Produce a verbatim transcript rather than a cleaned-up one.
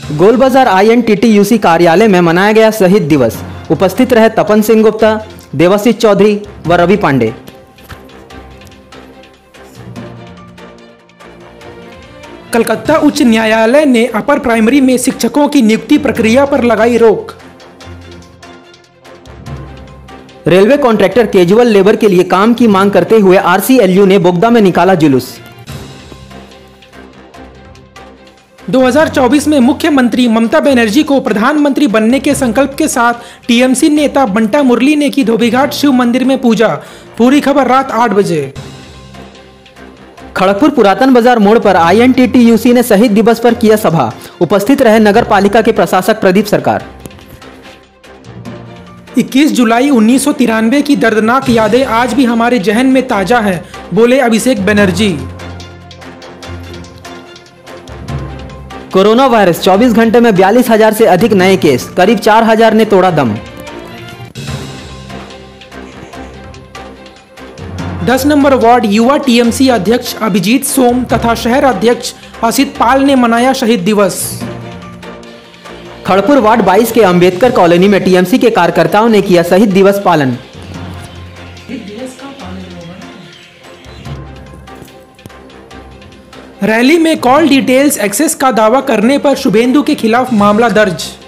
Goal Bazar I N T T U C कार्यालय में मनाया गया शहीद दिवस। उपस्थित रहे तपन सिंह गुप्ता, देवाशीष चौधरी व रवि पांडे। कलकत्ता उच्च न्यायालय ने अपर प्राइमरी में शिक्षकों की नियुक्ति प्रक्रिया पर लगाई रोक। रेलवे कॉन्ट्रैक्टर कैजुअल लेबर के लिए काम की मांग करते हुए आर सी एल यू ने बोगदा में निकाला जुलूस। दो हज़ार चौबीस में मुख्यमंत्री ममता बनर्जी को प्रधानमंत्री बनने के संकल्प के साथ टी एम सी नेता बंटा मुरली ने की धोबीघाट शिव मंदिर में पूजा। पूरी खबर रात आठ बजे। खड़गपुर पुरातन बाजार मोड़ पर I N T T U C ने शहीद दिवस पर किया सभा। उपस्थित रहे नगर पालिका के प्रशासक प्रदीप सरकार। इक्कीस जुलाई उन्नीस सौ तिरानवे की दर्दनाक यादें आज भी हमारे जहन में ताजा हैं, बोले अभिषेक बनर्जी। कोरोना वायरस चौबीस घंटे में बयालीस हजार से अधिक नए केस, करीब चार हजार ने तोड़ा दम। दस नंबर वार्ड युवा टी एम सी अध्यक्ष अभिजीत सोम तथा शहर अध्यक्ष असित पाल ने मनाया शहीद दिवस। खड़गपुर वार्ड बाईस के अंबेडकर कॉलोनी में टी एम सी के कार्यकर्ताओं ने किया शहीद दिवस पालन। रैली में कॉल डिटेल्स एक्सेस का दावा करने पर शुभेंदु के खिलाफ मामला दर्ज।